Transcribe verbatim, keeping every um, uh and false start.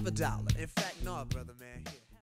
have a dollar. In fact, no, brother man. Here.